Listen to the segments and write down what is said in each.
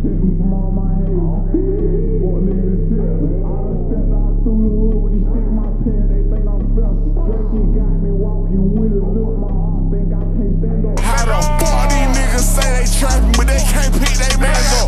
protect me from all my haters. Fuck nigga to tell me. I done stepped out through the hood with these stick in my pants, they think I'm special. Drinking got me walking with it, look, my heart think I can't stand up. How the fuck these niggas say they trapping, but they can't pick they mans up?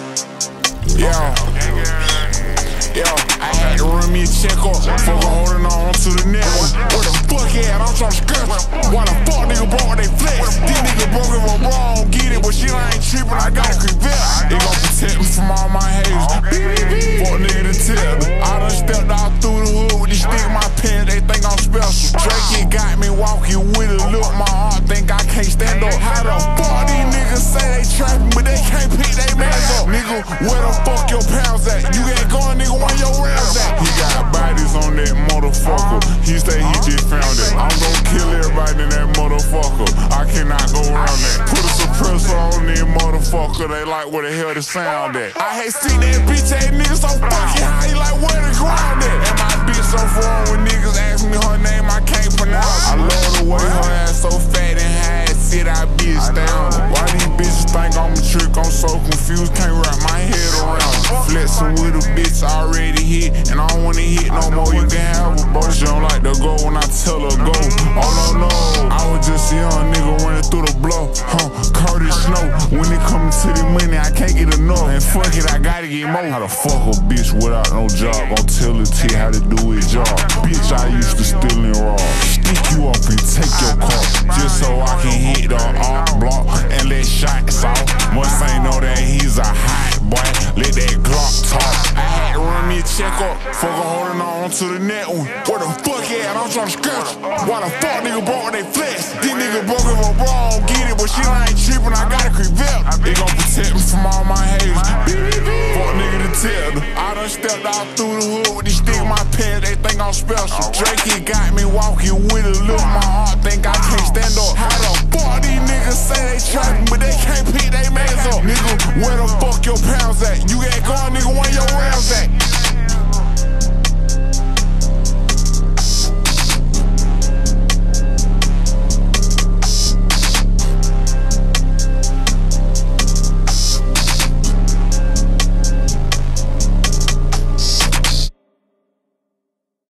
Yo, I had to run me a check up, fuck holding on to the net. Where the fuck at? I'm tryna scratch. Why the fuck nigga broke they flex? These niggas broke if I'm wrong, get it, but shit I ain't trippin', I got a Corvette. They gon' protect me from all my haters. Fuck nigga to tell me. I done stepped out through the hood with these stick in my pants, they think I'm special. Drake got me walking with it, look, my heart think I can't stand up. How the fuck these niggas say they trappin', but they can't pick they mans up? Nigga, where the fuck your pounds at? You ain't going, nigga, where your rounds at? He got bodies on that motherfucker. He say he just found it. I'm gon' kill everybody in that motherfucker. I cannot go around that. Put a suppressor on that motherfucker. They like where the hell the sound at. I hate seeing that bitch ass nigga so fucking high. He like where the ground at? And my bitch so wrong when niggas ask me her name, I can't pronounce. I love the way her ass so fat and high. Shit, I be astounded. Why these bitches think I'm a trick? I'm so confused, can't wrap my head around it. Flexing with a bitch already hit, and I don't wanna hit no more. You can have a boy, she don't like to go when I tell her go. Oh no, I was just a young nigga running through the block, Curtis Snow. When it comes to the money, I can't get enough, and fuck it, I gotta get more. How the fuck a bitch without no job gon' tell a T how to do his job? Bitch, I used to steal and rob, stick you up and take your car, just so I can hit the arm block and let shots off. Must ain't know that he's a hot boy, let that Glock talk. I had to run me a check up, fuck holding on to the net one. Where the fuck at? I'm tryna scratch. Why the fuck nigga broke they flex? These niggas broke if I'm wrong, get it, but shit I ain't trippin', I got a Corvette. They gon' protect me from all my haters. Fuck nigga to tell them. I done stepped out through the hood with these stick in my pants, they think I'm special. Drake got me walking with it, look, my heart think I can't stand up. How the fuck these niggas say they trappin', but they can't pick they mans up? Nigga, where the fuck your pounds at? You ain't going, nigga,